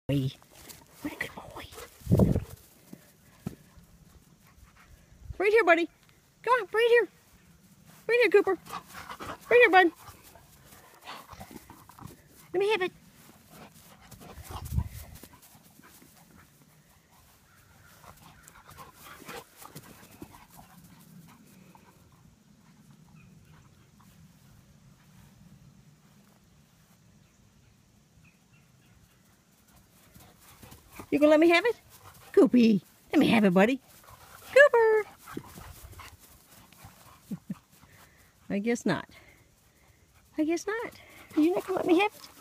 What a good boy. Right here, buddy. Come on, right here. Right here, Cooper. Right here, bud. Let me have it. You gonna let me have it? Coopy, let me have it, buddy. Cooper! I guess not. I guess not. Are you not gonna let me have it?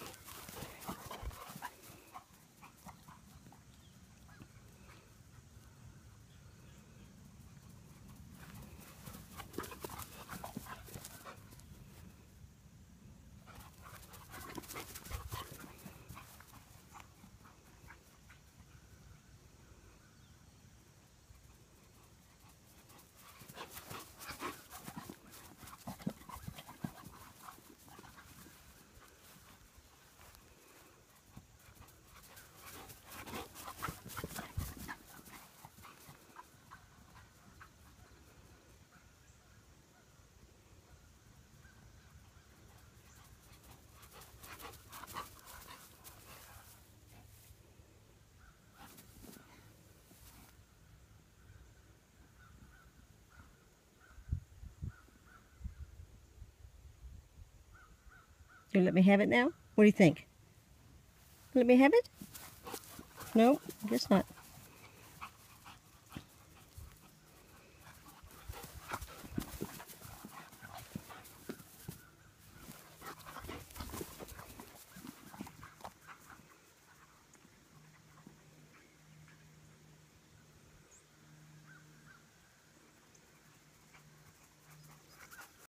You let me have it now? What do you think? Let me have it? No, I guess not.